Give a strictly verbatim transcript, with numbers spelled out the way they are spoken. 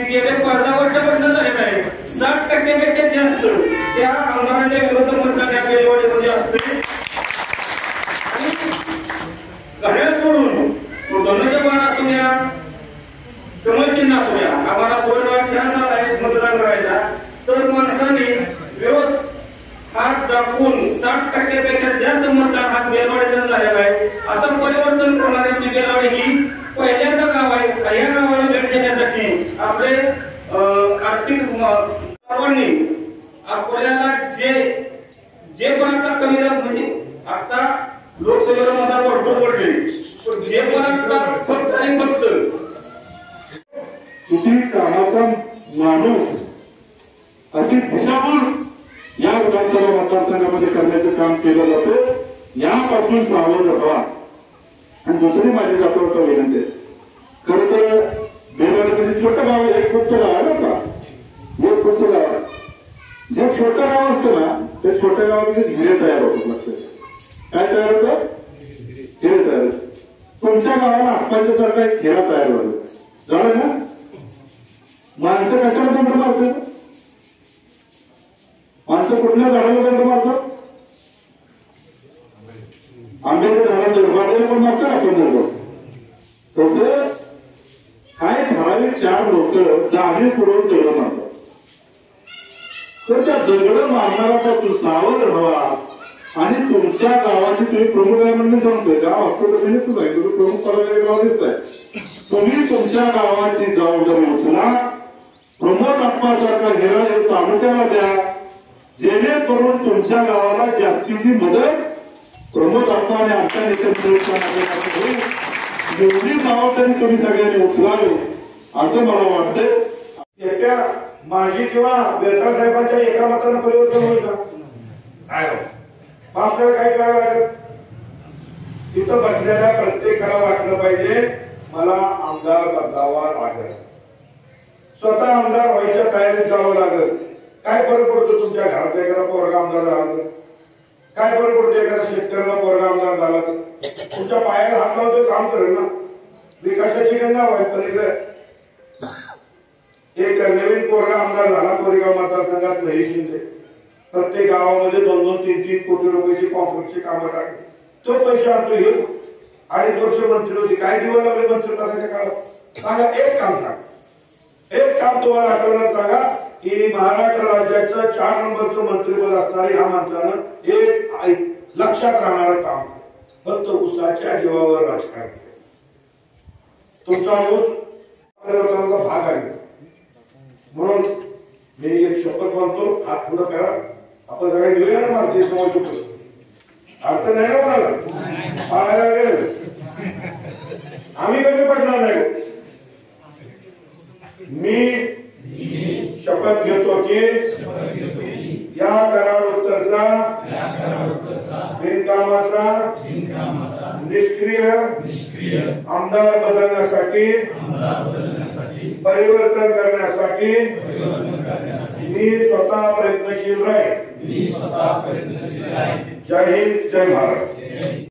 गेले पंधरा वर्षापासून झालेलं आहे. साठ टक्क्यापेक्षा जास्त त्या आमदारांच्या विरोध मतदान या बेलवाडीमध्ये असते. घड्याळ सोडून धनुष्यबाण असू द्या, कमल चिन्ह असू द्या, आम्हाला दोन वेळा चान्स आलाय मतदान करायचा, तर माणसाने विरोध हात दाखवून साठ टक्क्यापेक्षा जास्त मतदान हा बेलवाडीचा झालेला आहे. असं परिवर्तन करणारी बेलवाडी ही पहिल्यांदा गाव आहे. या गावाला भेट देण्यासाठी आपले आर्थिक सर्वांनी आपल्याला जे जे पण आता कमी झालं, म्हणजे आता लोकसभेला मतदान भरपूर पडले, जे पण आता फक्त आणि फक्त किती कामाचा माणूस अशी दिशाभूल या विधानसभा मतदारसंघामध्ये करण्याचं काम केलं जातं. यापासून सावध राहा. आणि दुसरी माझी जातो विनंती, खरं तर बेलवाडी छोटं गाव, एक फुटचं गाव आहे ना, एक फुटचं गाव आहे. जे छोटं गाव असतं ना, त्या छोट्या गावामध्ये हिरे तयार होतात. लक्षात काय तयार होतं? हिरे तयार होत. तुमच्या गावाला आप्पांच्या सारखा एक हिरा तयार होतो. झालं ना? माणसं कशाला दंड मारतात? माणसं कुठल्या झाडाला दंड मारतात? आंब्याच्या झाडाला दंड पण मारतात, आपण दंड. तसं काय ठराविक चार लोक जाणीव पुरवून दगड मारतात. तर त्या दगड मारणाऱ्यापासून सावध राहा. आणि तुमच्या गावाची तुम्ही प्रमुख आहे म्हणून सांगतोय, गाव असतो तर तुम्ही तुम्ही प्रमुख पदाधिकारी गाव दिसताय. तुम्ही तुमच्या गावाची जबाबदारी उचला. प्रमोद आप्पासारखा हिरा हे तालुक्याला द्या, जेणेकरून तुमच्या गावाला जास्तीची मदत प्रमोद आप्पा आणि आमच्या नेत्यांनी एवढी जबाबदारी तुम्ही सगळ्यांनी उचलावी असं मला वाटतंय. येत्या माजी किंवा बेलकर साहेबांच्या एका मतानं परिवर्तन होईल का? आपल्याला काय करावं लागेल? तिथं बसलेल्या प्रत्येकाला वाटलं पाहिजे मला आमदार बदलावा लागेल, स्वतः आमदार व्हायच्या तयारीत जावं लागेल. काय फरक पडतो तुमच्या घरातल्या एखादा पोरगा आमदार झाला तर? काय फरक पडतो एखादा शेतकऱ्याला पोरगा आमदार झाला तर? तुमच्या पायाला हात लावून तो काम करेल ना. विकासाची गंगा व्हायला पलीकडे एक नवीन पोरगा आमदार झाला कोरेगाव मतदारसंघात महेश शिंदे, प्रत्येक गावामध्ये दोन दोन तीन तीन कोटी रुपयाची कॉन्क्रीटची कामं टाकली. तो पैसे आणतो हे अडीच वर्ष मंत्री होती. काय दिवस लागले मंत्रिपदाच्या काळात? सांगा एक काम सांगा, एक काम तुम्हाला आठवणार सांगा की महाराष्ट्र राज्याचं चार नंबरचं मंत्रिपद असणारे ह्या माणसानं एक लक्षात राहणारं काम फक्त उसाच्या जीवावर राजकारण. तुमचा ऊस परिवर्तनाचा भाग आहे. म्हणून मी एक शपथ मानतो, हात पुढं करा. आपण सगळे घेऊया ना भारतीय समाज अर्थ नाही ना कोणाला पाळायला गेलं, आम्ही कमी पडणार नाही. मी शपथ घेतो की या करार उत्तरचा बिनकामाचा निष्क्रिय आमदार बदलण्यासाठी परिवर्तन करण्यासाठी मी स्वतः प्रयत्नशील राहील. जय हिंद, जय भारत.